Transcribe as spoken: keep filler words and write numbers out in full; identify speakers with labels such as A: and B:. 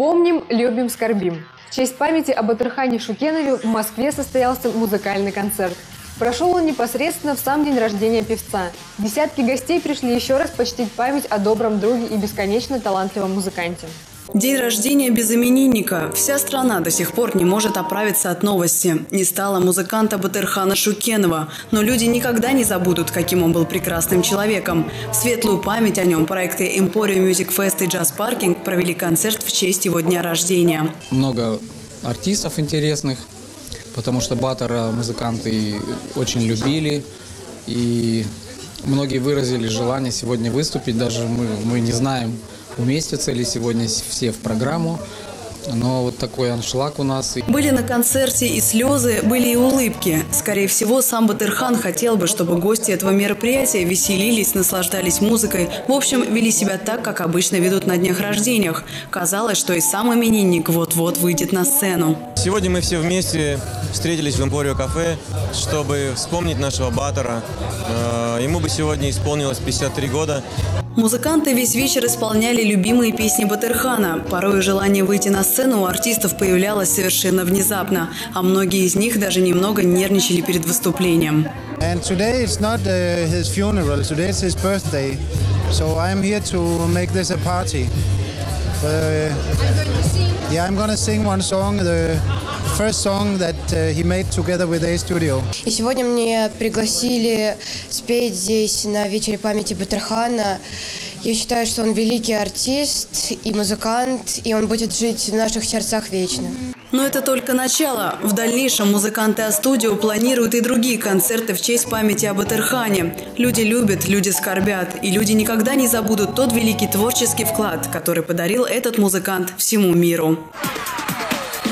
A: Помним, любим, скорбим. В честь памяти об Батырхане Шукенове в Москве состоялся музыкальный концерт. Прошел он непосредственно в сам день рождения певца. Десятки гостей пришли еще раз почтить память о добром друге и бесконечно талантливом музыканте.
B: День рождения без именинника. Вся страна до сих пор не может оправиться от новости. Не стало музыканта Батырхана Шукенова. Но люди никогда не забудут, каким он был прекрасным человеком. В светлую память о нем проекты Emporium Music Fest и Jazz Parking провели концерт в честь его дня рождения.
C: Много артистов интересных, потому что Батыра музыканты очень любили. И многие выразили желание сегодня выступить. Даже мы, мы не знаем, уместятся ли сегодня все в программу, но вот такой аншлаг у нас.
B: Были на концерте и слезы, были и улыбки. Скорее всего, сам Батырхан хотел бы, чтобы гости этого мероприятия веселились, наслаждались музыкой. В общем, вели себя так, как обычно ведут на днях рождениях. Казалось, что и сам именинник вот-вот выйдет на сцену.
D: Сегодня мы все вместе встретились в Emporium кафе, чтобы вспомнить нашего Батыра. Ему бы сегодня исполнилось пятьдесят три года.
B: Музыканты весь вечер исполняли любимые песни Батырхана. Порой желание выйти на сцену у артистов появлялось совершенно внезапно, а многие из них даже немного нервничали перед выступлением.
E: And today it's not uh, his funeral, today it's his birthday. So I'm here to make this a party. Uh, yeah, I'm gonna sing one song, the first song that uh, he made together with A Studio.
F: И сегодня мне пригласили спеть здесь на вечере памяти Батырхана. Я считаю, что он великий артист и музыкант, и он будет жить в наших сердцах вечно.
B: Но это только начало. В дальнейшем музыканты А-студио планируют и другие концерты в честь памяти о Батырхане. Люди любят, люди скорбят, и люди никогда не забудут тот великий творческий вклад, который подарил этот музыкант всему миру.